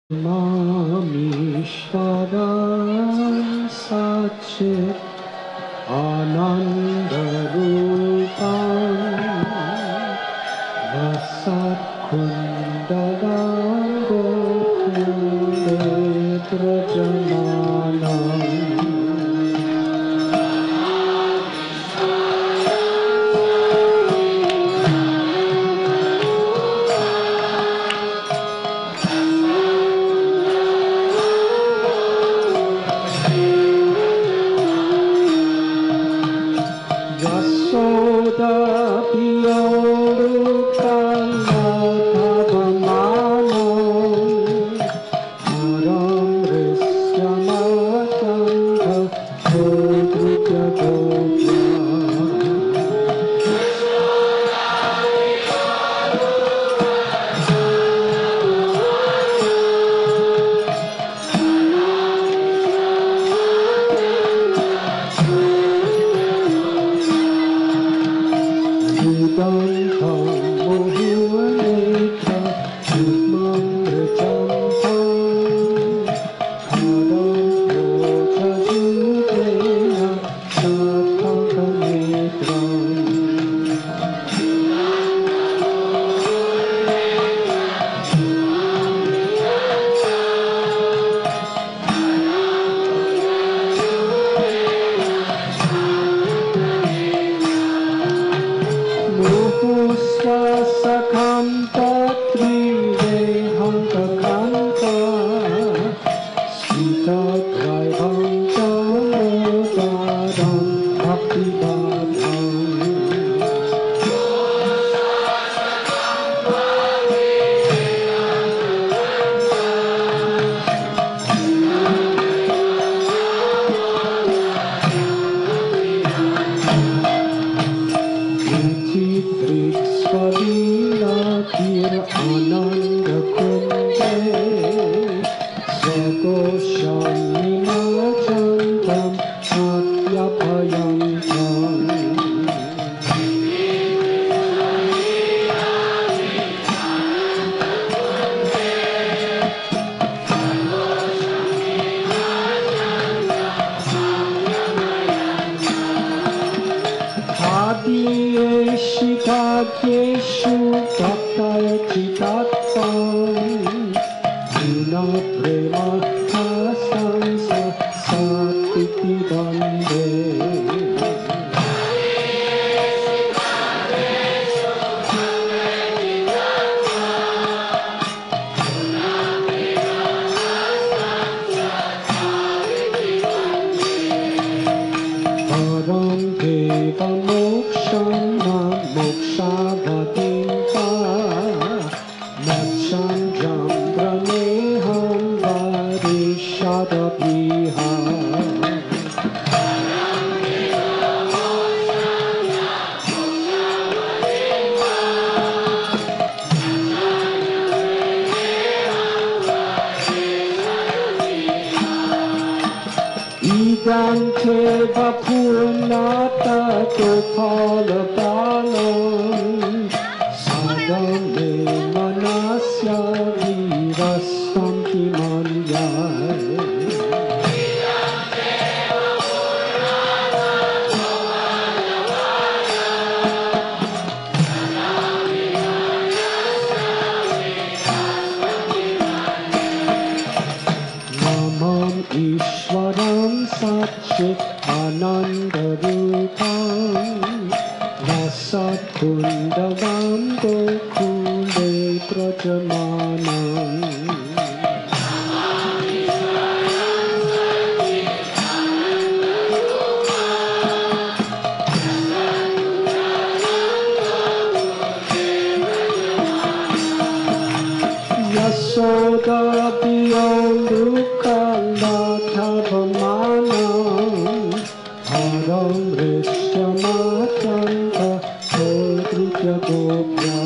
Mamishwaran Satchit Anandarupam Vasat Kundalam Gokule Prajamanam Yasoda Piyodukalatavamanam Haram Risyamatanta Kodrutya Gopya Vedantam Mohuvaneka Yudmam Rijantam Kadam Vocha Judena Satthakametram Muhusvasakanta Trivehanta Sita Traivanta Modaram Bhaktivadam Svadinatir Ananda Kunde Svagosham Nimachantam Atyapayantam Adiyeshu Bhagyeshu Bhaktayachitatam Dina Prema Hasansa Satiti Bande Param Deva Mokshana Mokshavatimpa Nachanjam Praneham Varishadapiha Idam Teva Purnata Topala Balam Sadame Manasya Virasanti Manyai Namam Ishwaram Satchit Anandarupam Vasat Kundavam Gokule Prajamanam Yasoda Piyodukalatavamanam Haram Risyamatanta Kodrutya Gopya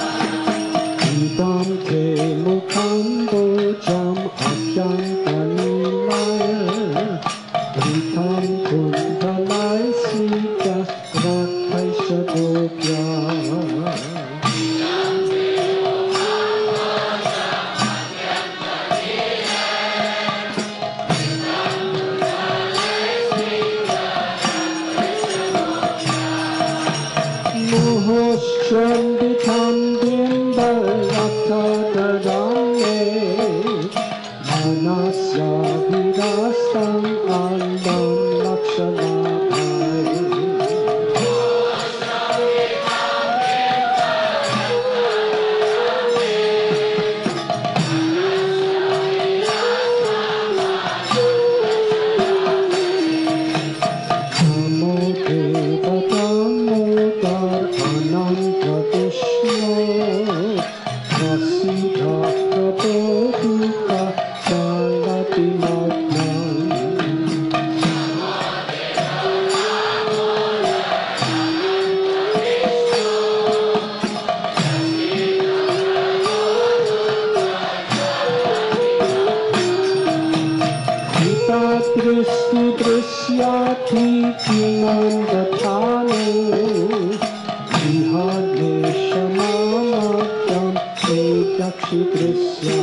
Idam Te Mukam Bojam Akyantani Anasya Virastam Andam Lakshanabhai Namo Devatam Mudar Ananta Vishnu Prasiddha Prabodhuka Chalati Magnam Hita Dristi Drishyati Kinandatanu Vihane Shamamatyam Ekakshi Drisya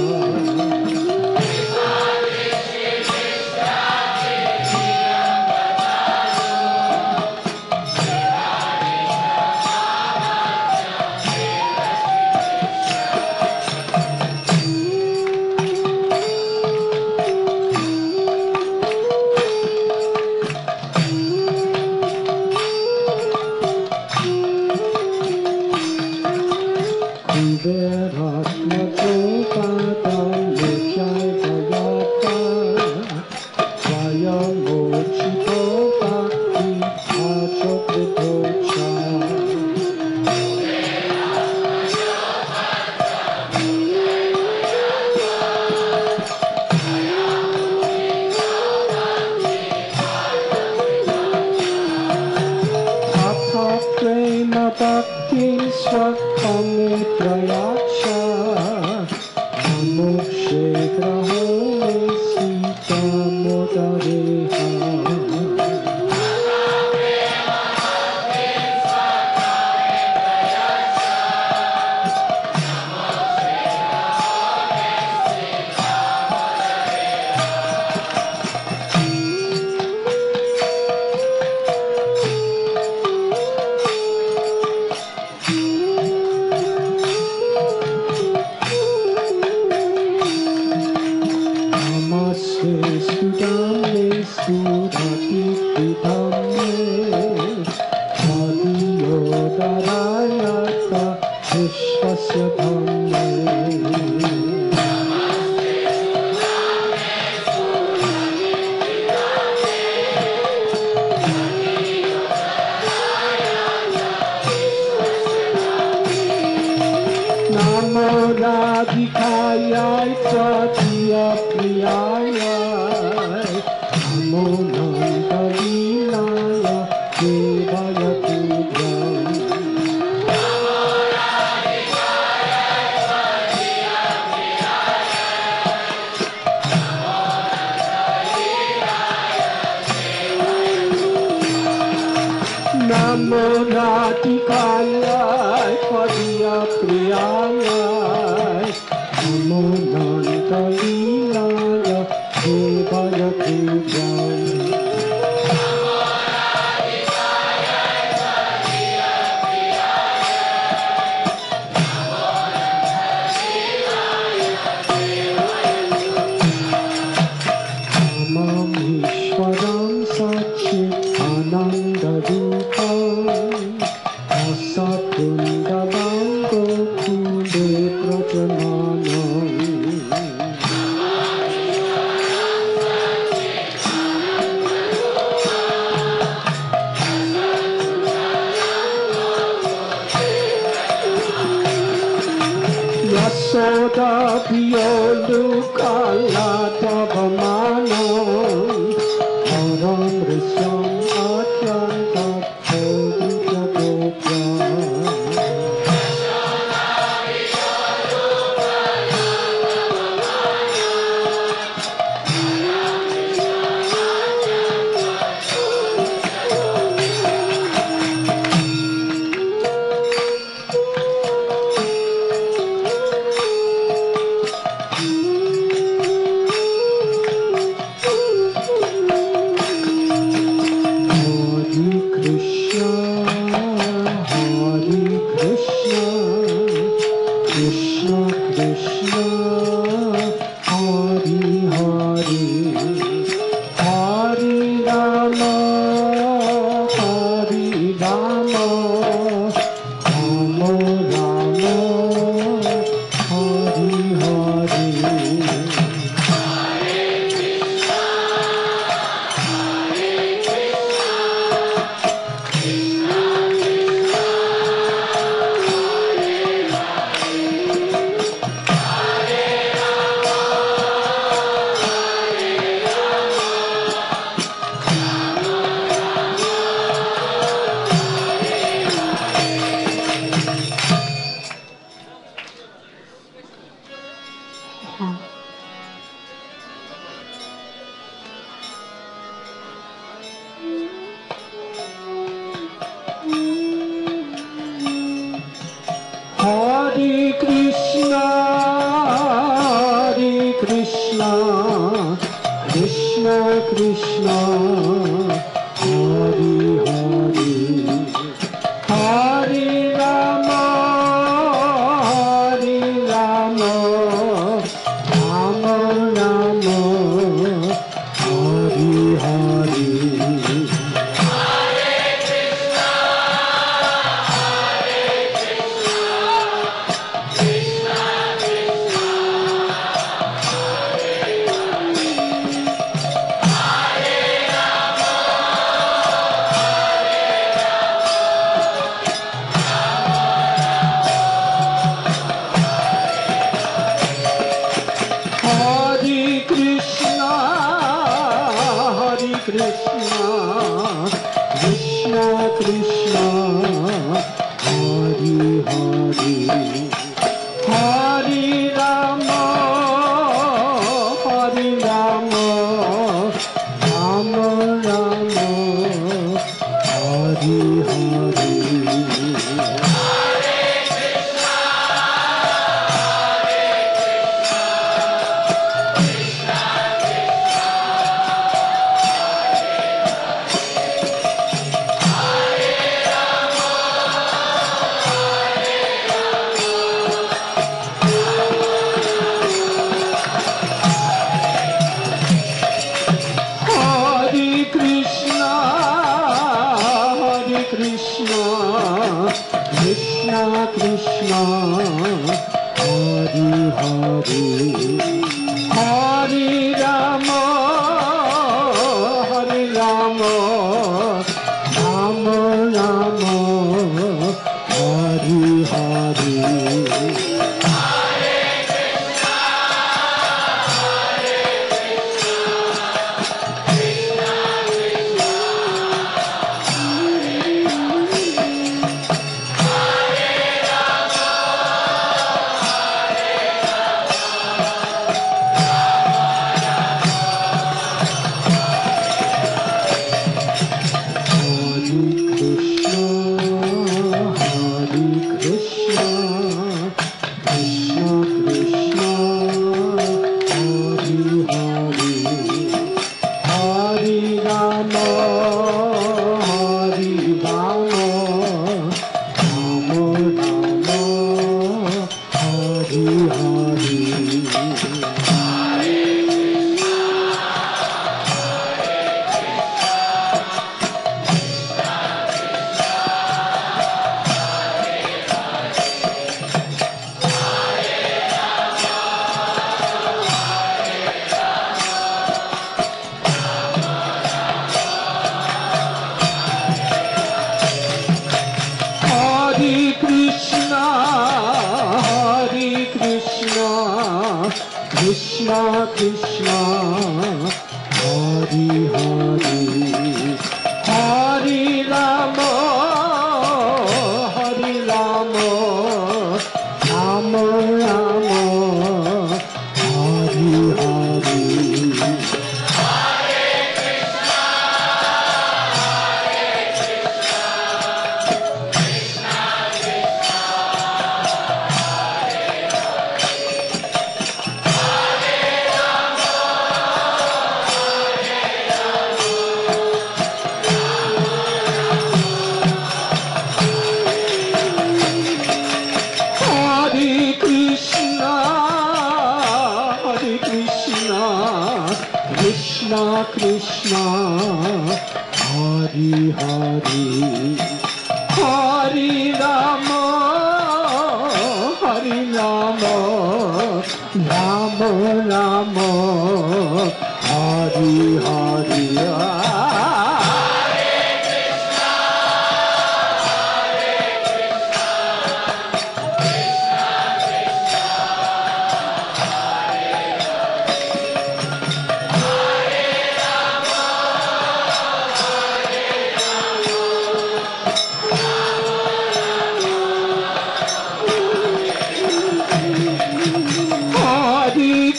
Viveratmajopadam Nityai Vayata Vayamochito Bhakti Achokritocha Atha Prema Bhakti Swakamitrayacha Amokshe Grahome Sita Modareha Namaste Sudame Sudhati Pidame Adiyodarayata Vishvasya Dhamme Namo Radhikaya Tvatiya Priyaya Namo Nandalinaya Devaya Tubhyam Namo Radhikaya Tvatiya Priyaya Namo Nandalinaya Devaya Tubhyam Namam Ishwaram Satchit Ananda Rupam Asatundabam Gokunde Prajamanam Yasoda Piyolukala Tavamanam Haram Risyam Atyanta Kodhya Gopya Krishna Krishna Hari हाँ Hare Krishna, Krishna Krishna, Hare Hare, Hare Rama, Rama Rama, Hare Hare. Krishna Krishna, Hare Hare, Hare Rama, Rama Rama, Hare Hare. Krishna Krishna, Hare Hare, Hare Rama, Rama Rama, Hare Hare. Krishna Krishna, Hare Hare, Hare Rama, Rama Rama, Hare Hare. Krishna Krishna, Hare Hare, Hare Rama, Rama Rama, Hare Hare.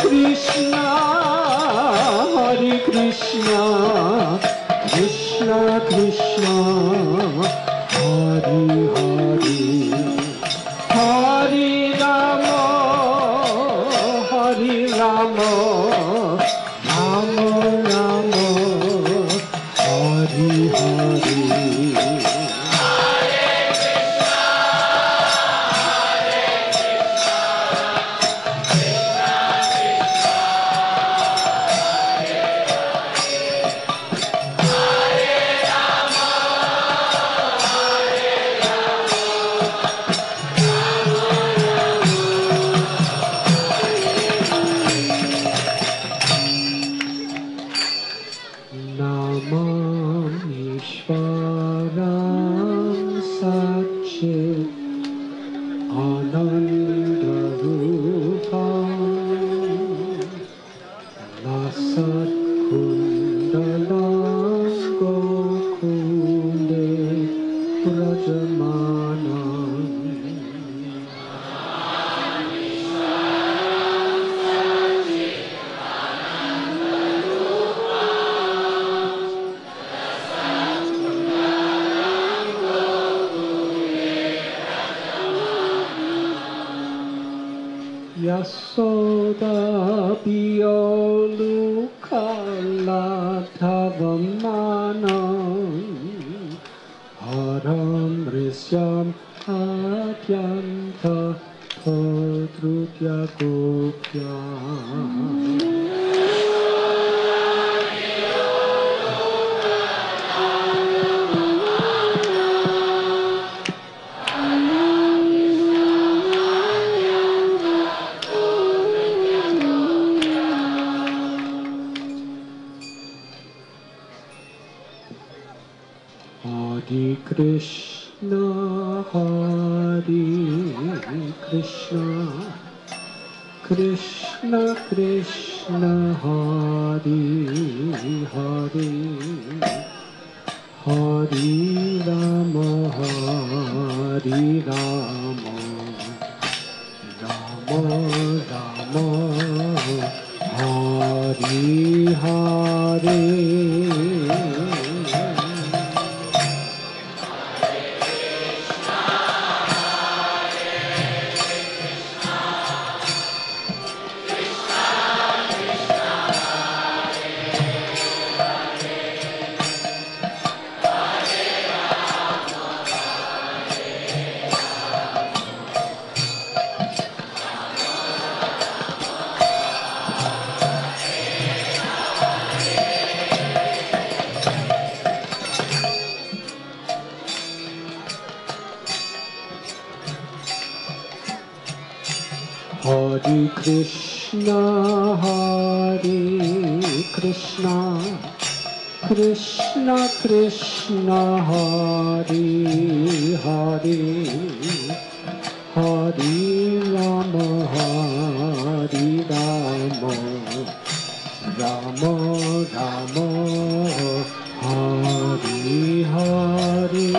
Krishna, Hare Krishna, Krishna Krishna, Hare Hare, Hare Rama, Hare Rama, Rama Rama, Hare Hare. Yasoda Biyolukala Tavamanam Haram Risyam Atyanta Padrutya Gopya Hare Krishna, Hare Krishna, Krishna Krishna, Hare Hare, Hare Rama, Hare Rama, Rama Rama, Hare Hare. Hare Krishna, Hare Krishna, Krishna Krishna, Hare Hare, Hare Rama, Hare Rama, Rama Rama, Hare Hare.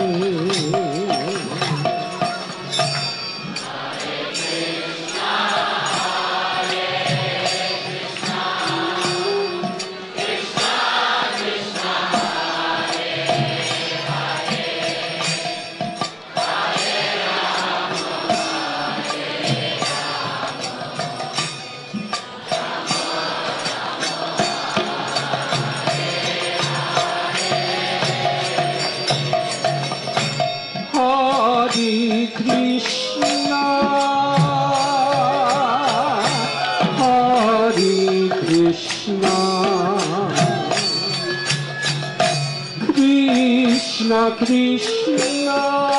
Hare Krishna, Hare Krishna, Krishna Krishna,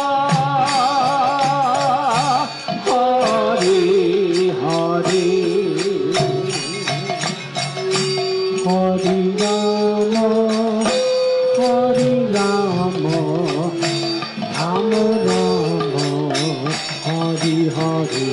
Hare Hare, Hare Rama, Hare Rama, Rama Rama, Hare Hare.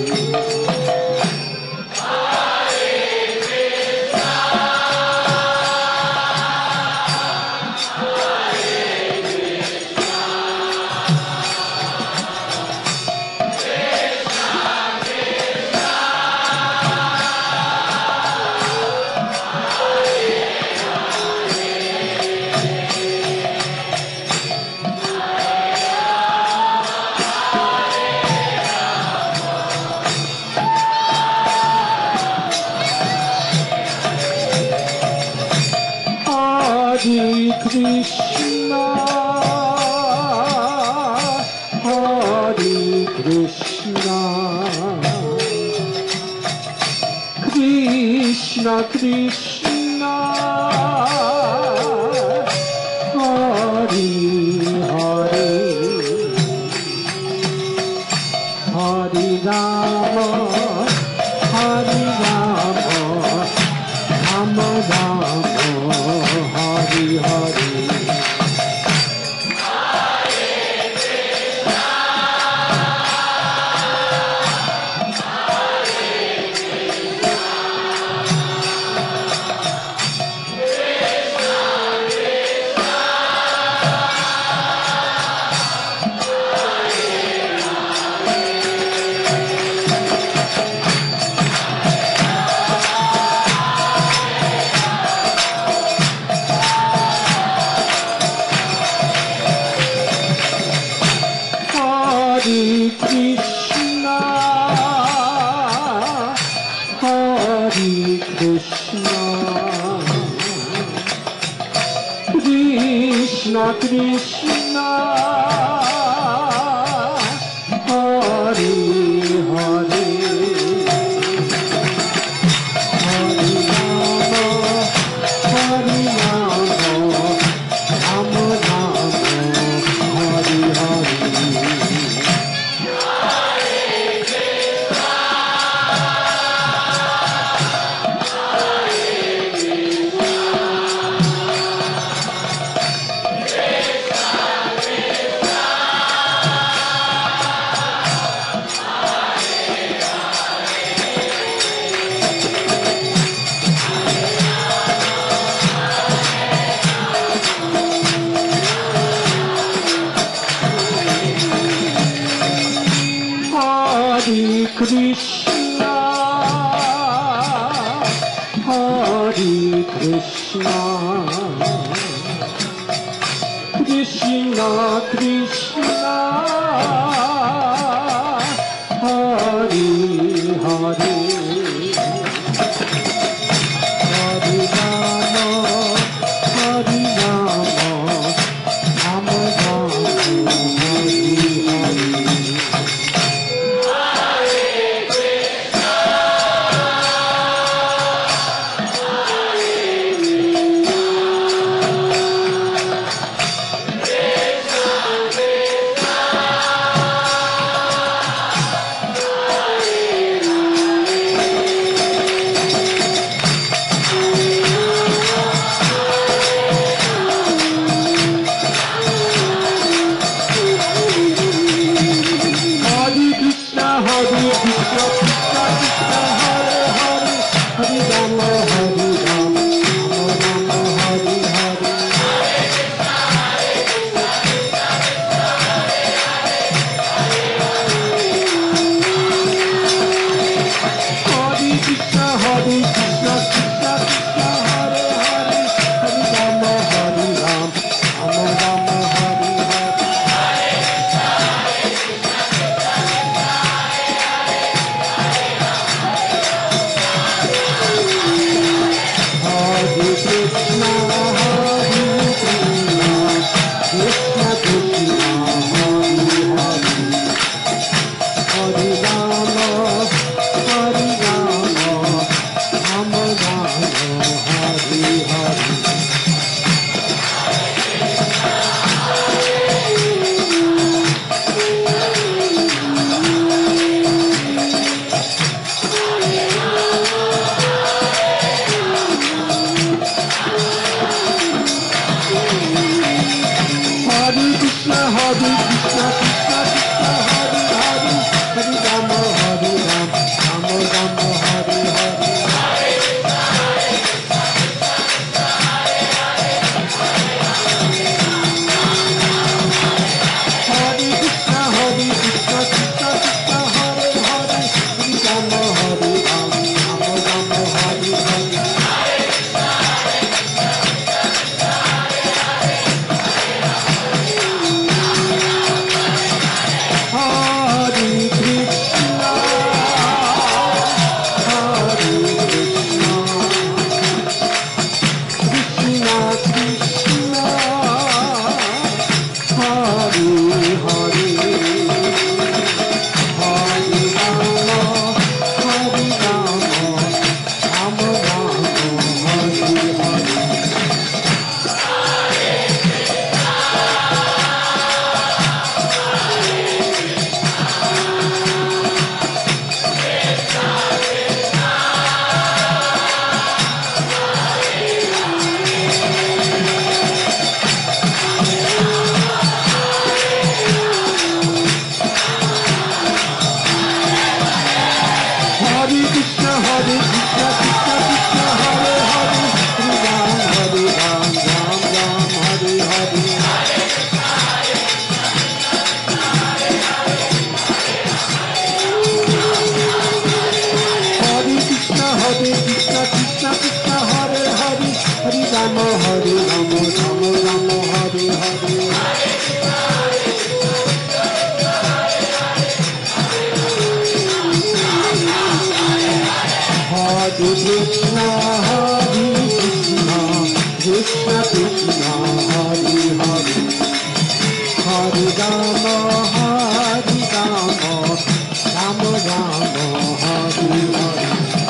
Krishna Krishna Hari Hari Hari Rama Hari Rama Rama Rama Hari Hari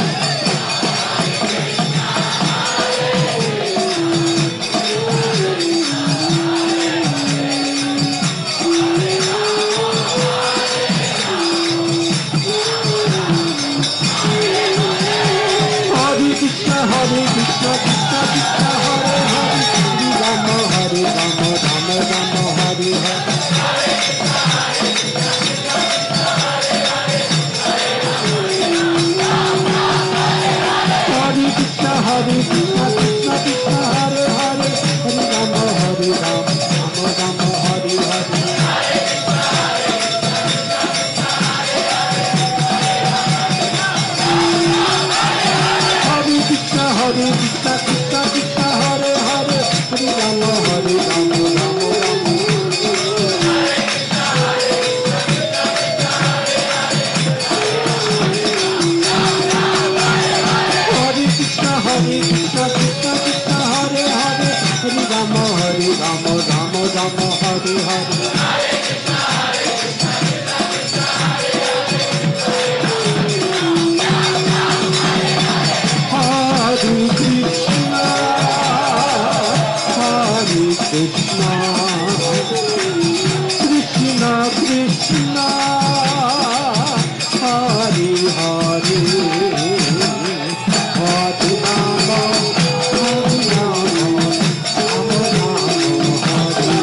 Hare Krishna, Krishna Krishna, Hare Hare, Hare Rama, Rama Rama, Hare Hare. Hare Krishna, Krishna Krishna, Hare Hare, Hare Rama, Rama Rama, Hare Hare. Krishna Krishna Krishna Hare Hare Hare Rama Rama Rama Hare Krishna Krishna Krishna Hare Hare Hare Rama Rama Rama Hare Hare Krishna, Krishna Krishna, Hare Hare, Hare Rama, Hare Rama, Rama Rama, Hare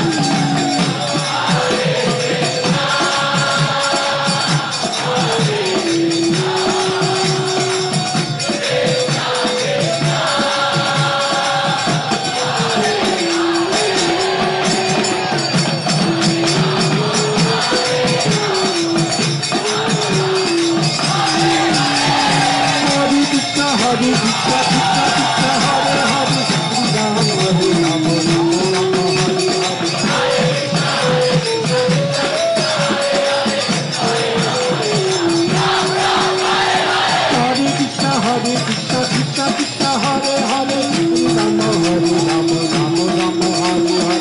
Hare Krishna, Krishna Krishna, Hare Hare, Hare Rama, Rama Rama, Hare Hare. Hare Krishna, Krishna Krishna, Hare Hare, Hare Rama, Rama Rama, Hare Hare.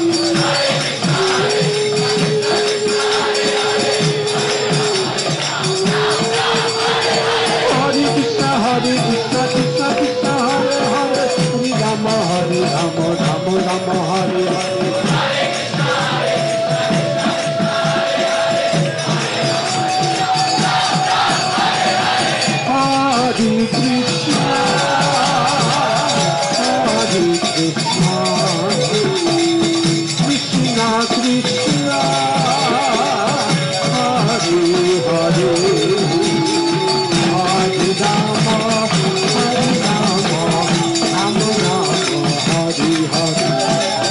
Hare Krishna, Krishna Krishna, Hare Hare, Hare Rama, Rama Rama, Hare Hare. Hare Krishna, Krishna Krishna, Hare Hare, Hare Rama, Rama Rama, Hare Hare.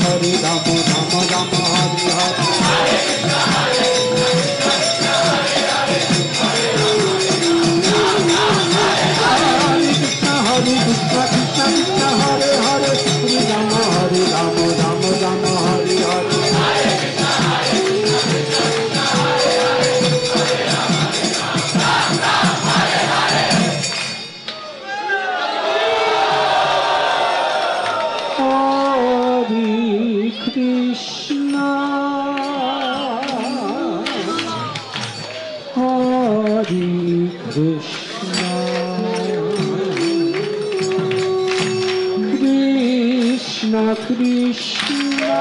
Hare Rama Rama Rama Hare Hare Hare Krishna Krishna Krishna Hare Hare Hare Rama Rama Rama Hare Hare Krishna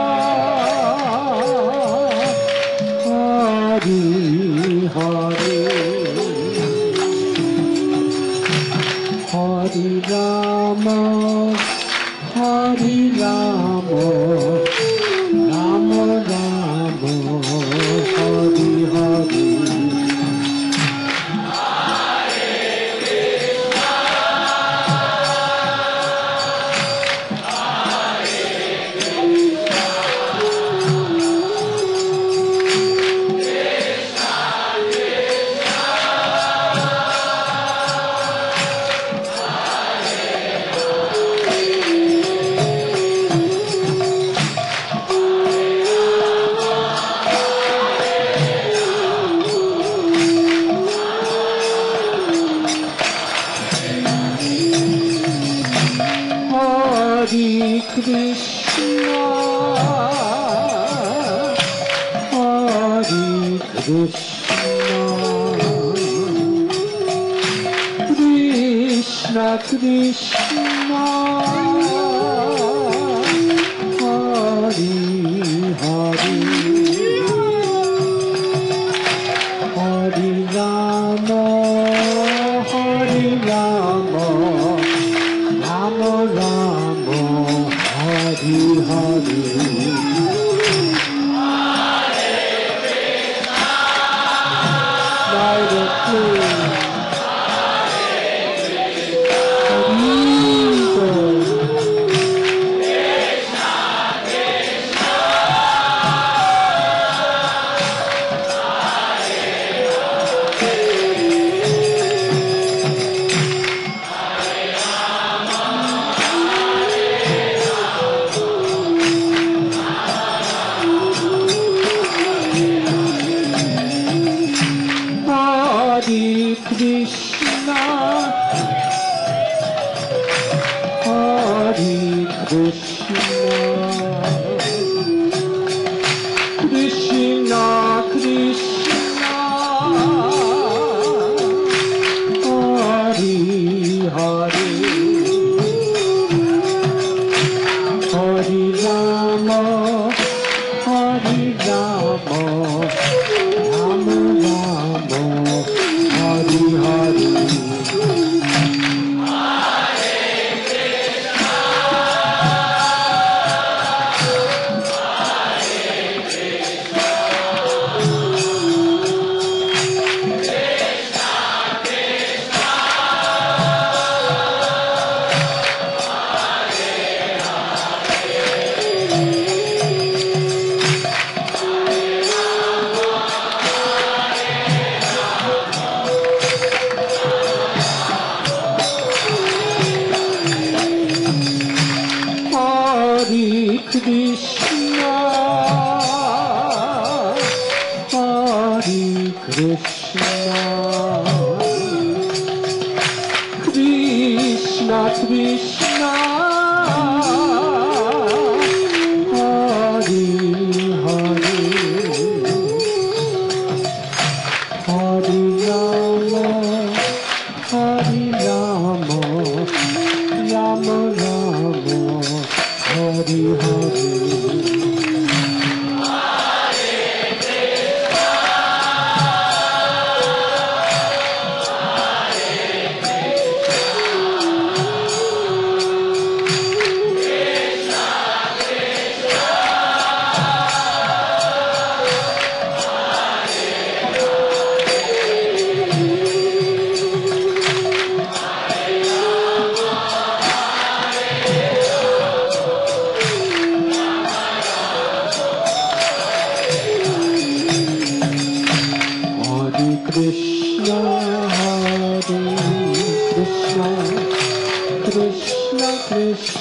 Hare Hare Hare Rama Hare Rama Rama Rama Hare Hare Krishna Krishna Hare Hare Hare Rama Hare Rama Rama Rama Hare Hare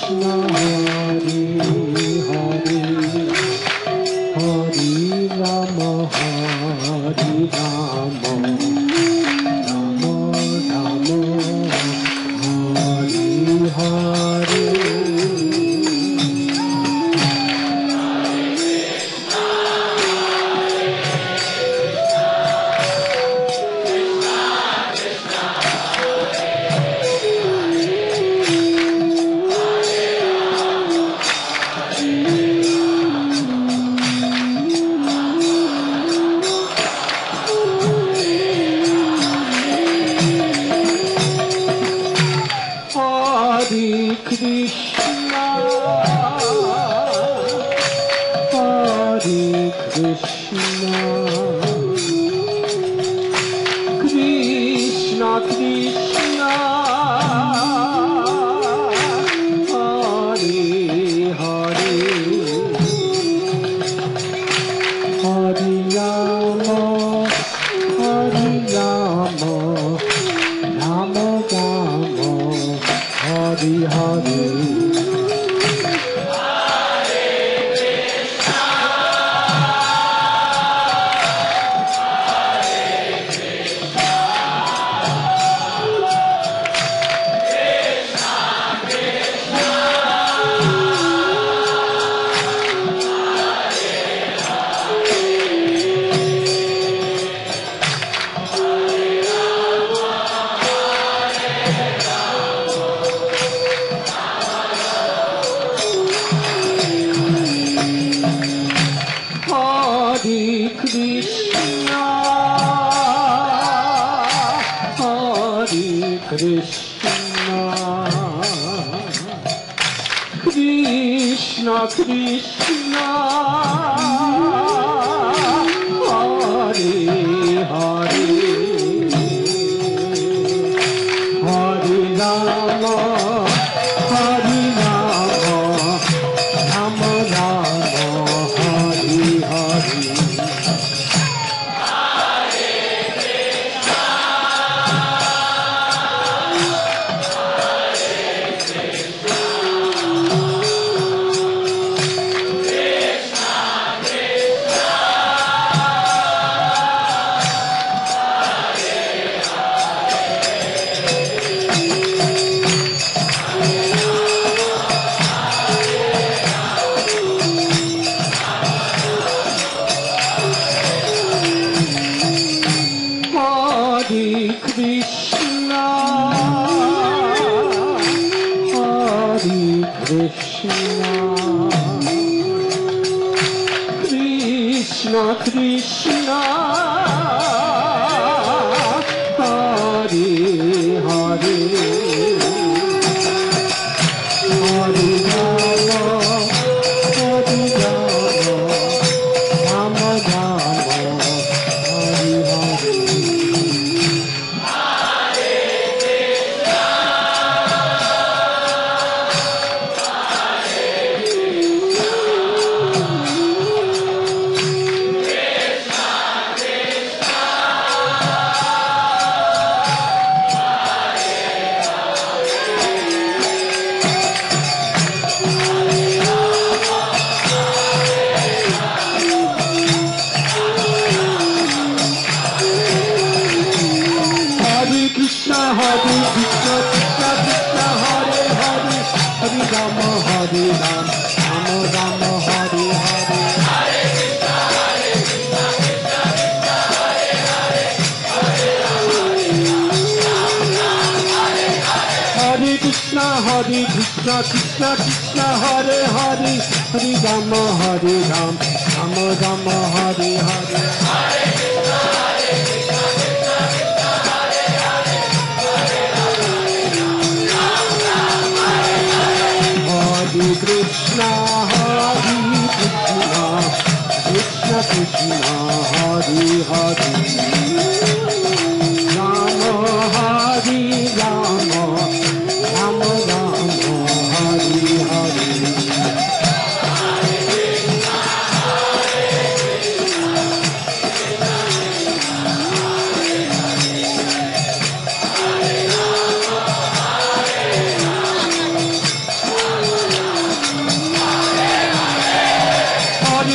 Krishna, Hare Hare, Hare Rama, Hare Rama, Rama Rama, Hare Hare.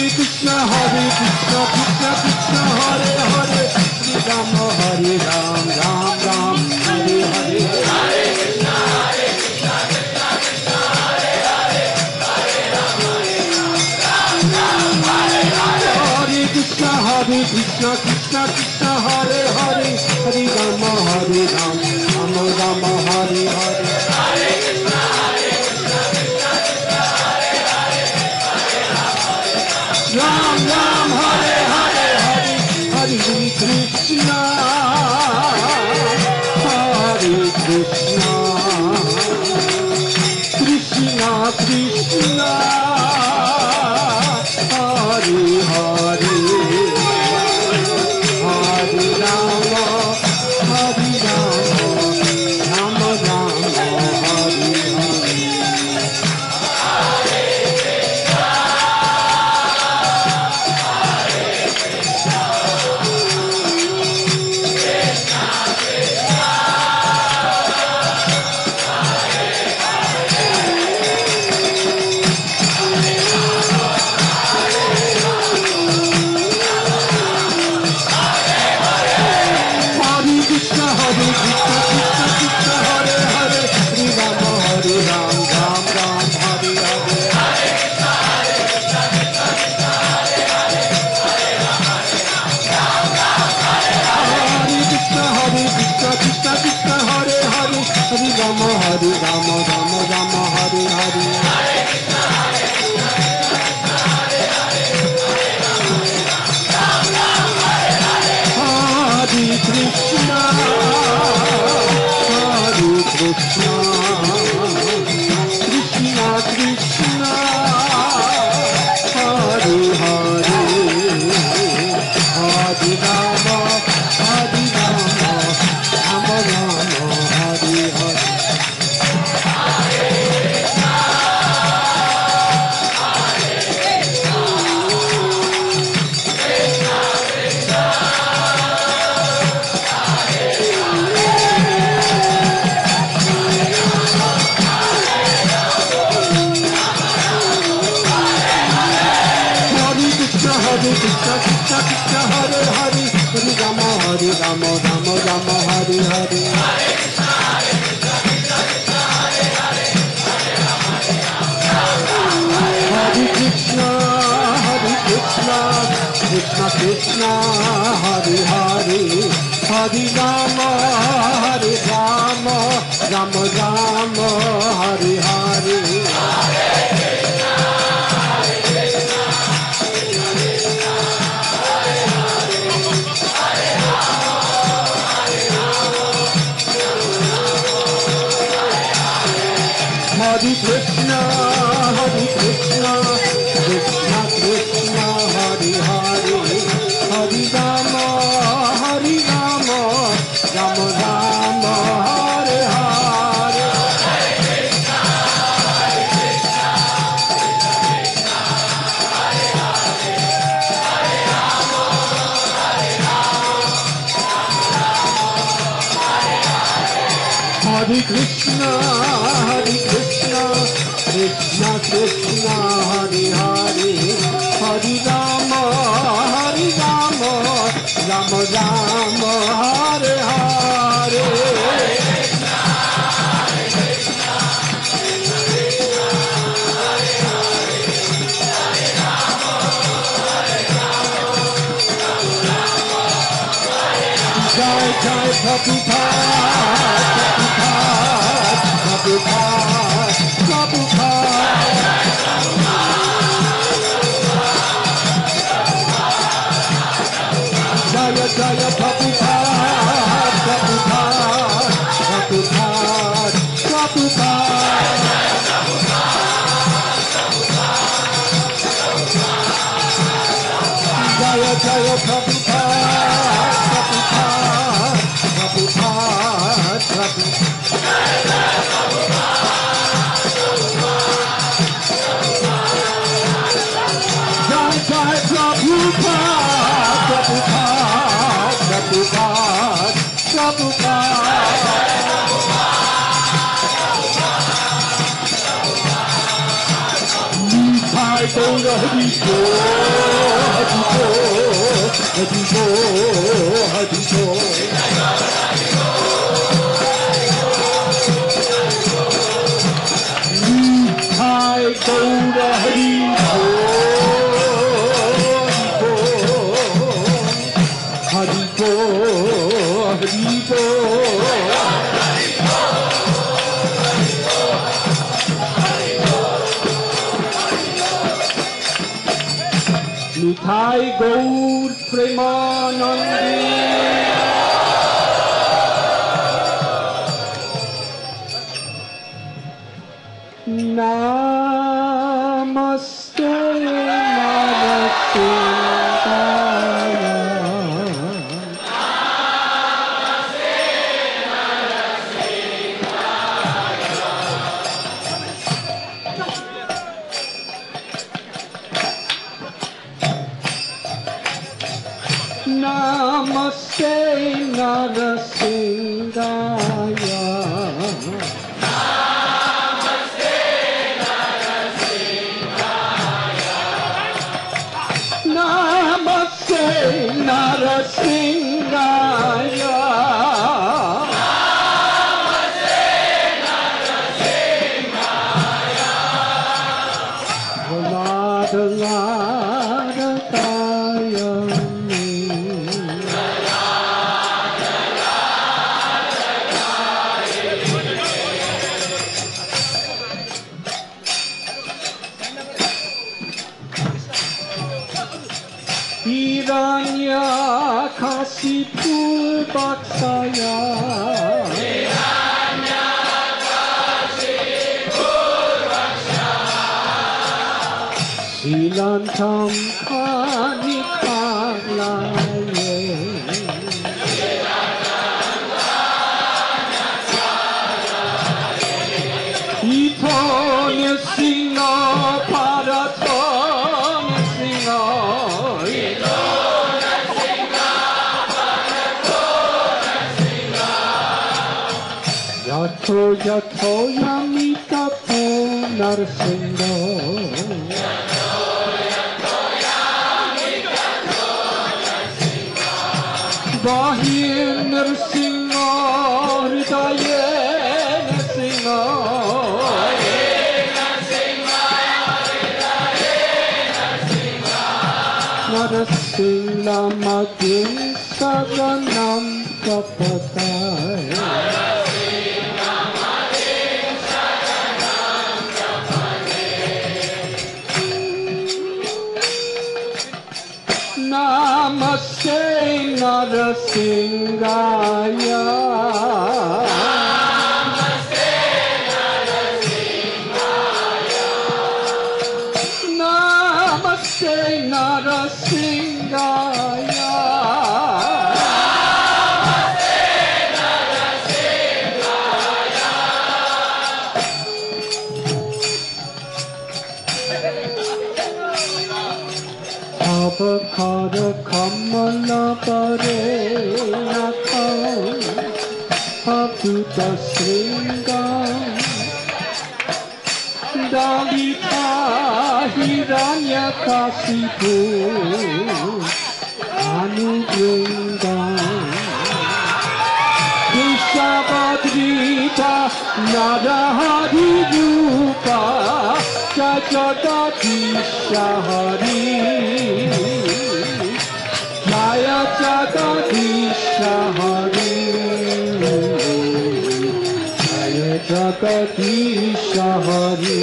Krishna Krishna Krishna Hare Hare Hare Ram Ram Ram Hare Hare Hare Krishna Krishna Krishna Hare Hare Hare Ram Ram Ram Hare Hare Hare Krishna Krishna Krishna Hare Hare Hare Ram Ram Ram Hare Hare Hare Krishna Krishna Krishna Hare Hare Hare Ram Ram Hare Hare Hare Hare Krishna Krishna Krishna Hare Hare Hare Rama Hare Rama Rama Rama Hare Hare Hare Rama Rama Rama Hare Hare Hare Krishna Hare Krishna Krishna Krishna Hare Hare Hare Rama Rama Rama Hare Hare Krishna Krishna Krishna Hare Hare Hare Rama Rama Rama Hare Hare Hare Krishna Krishna Hare Hare Hare Krishna Krishna Krishna Hare Hare Hare Rama Rama Rama Hare Hare Hare Krishna Krishna Krishna Hare Hare Hare Rama Rama Rama Hare Hare Hare Krishna Krishna Hare Hare Hare Rama Hare Krishna Krishna Krishna Hare Hare Hare Rama Rama Rama Hare Hare Jai Jai Prabhupada Jaya Jaya Jai Gaura Hari Bo, Hari Bo, Hari Bo, Nitai Gaura Hari Bo, Hari Bo, Hari Bo, Nitai Gaur Premanandi Namaste Namaste Namaste Narasimhaya. Namaste Narasimhaya. Namaste Narasimhaya. Hiranya Kashipu Vaksaya. Hiranya Kashipu Vaksaya. Shilantam Kanikalaye. Itonya Singa Paratonya Singa. Yato yato yamita po narsingo. Yato yato yamita po narsingo. Bahir narsingo, hridaye narsingo. Bahir narsingo, hridaye narsingo. Narsinga magin saranam kapatay. Namaste Narasimhaya. Namaste Narasimhaya. Namaste Narasimhaya. Namaste Narasimhaya. Avakara Kamala Pare Nakam Paputa Sringam Dalita Hiranya Kashipu Anugringam Krishabhadrita Narahari Rupa Jagadisha Hari Jaya Jagadisha Hari Jaya Jagadisha Hari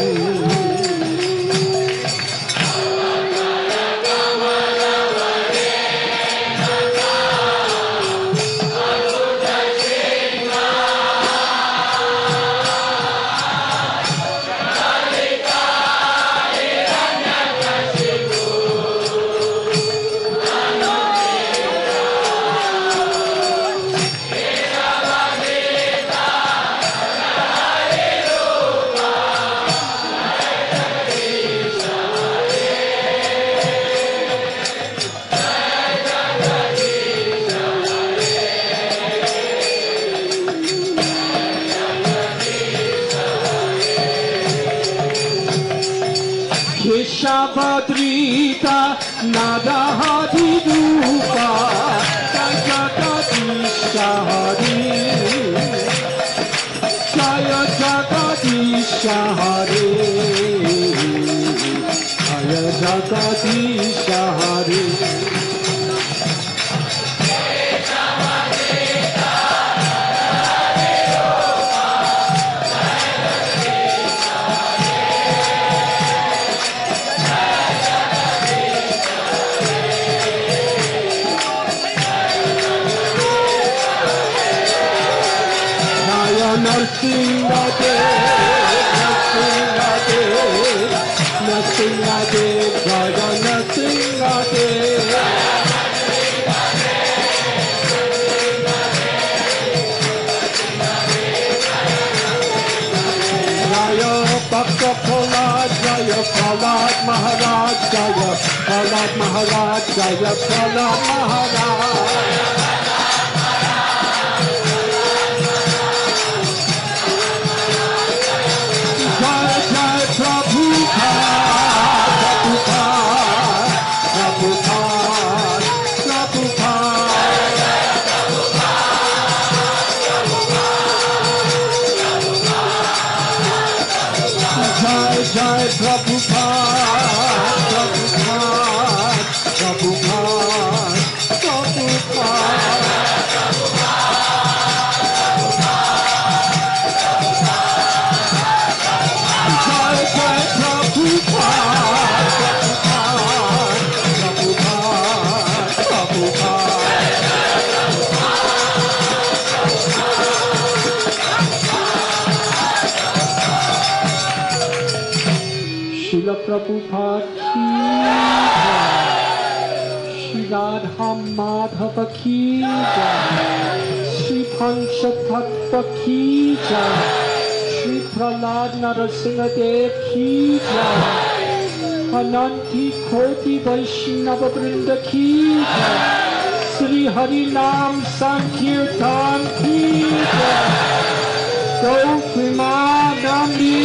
Navadrita Nadahadi Rupa Jagadisha Hari Jaya Jagadisha Hari Jaya Jagadisha Hari Narsinga Dev, Jaya Narsinga Dev. Jaya Bhakta Prahlad, Jaya Prahlad Maharaj, Jaya Prahlad Maharaj, Jaya Prahlad Maharaj. Jai Prabhupada, Prabhupada, Srila Prabhupada ki jai, Shri Radha Madhava ki jai, Shri Panchatattva ki jai, Shri Prahlad Narasingha Dev ki jai, Ananti Koti Vaishnava Vrinda ki jai, Sri Hari Nam Sankirtan ki jai, Gau Premanandi.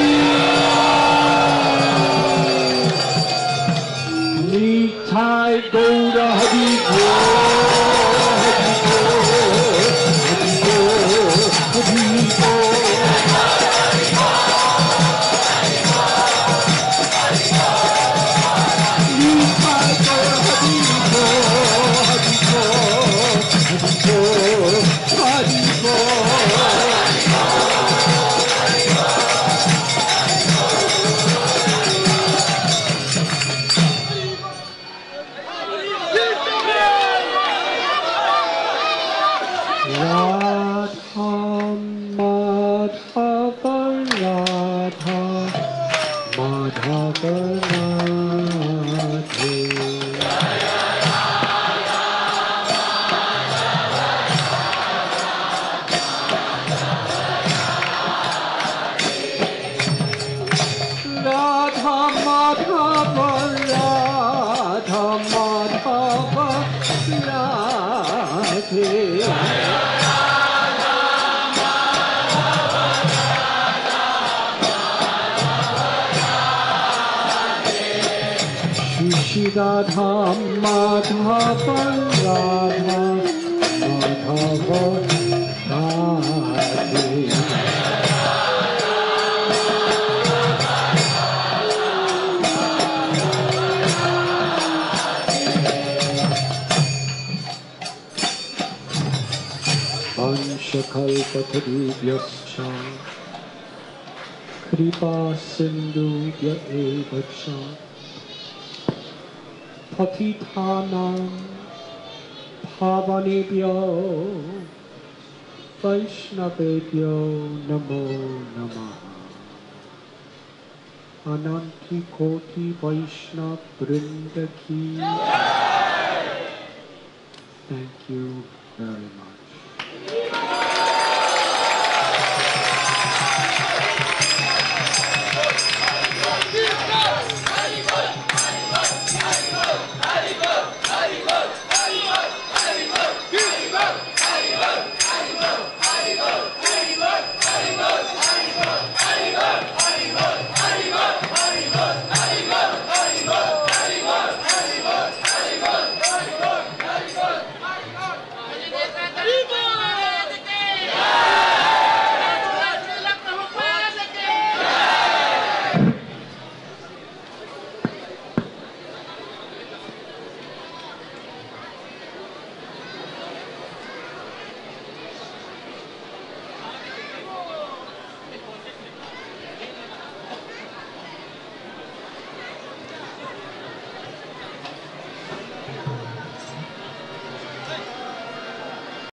Nitai Gaura Hari Go, Hari Go, Hari Go, Hari Go. Nitai Gaura Hari Go, Hari Go, Hari Go, Hari Go. Radha Madhava Radha Madhava Radhe. Vanchakalpatarubhyascha Kripa Sindhubhya eva cha Patitanam Pavanebhyo Vaishnavebhyo Namo Namaha. Ananti Koti Vaishnav Vrinda ki. Thank you very much.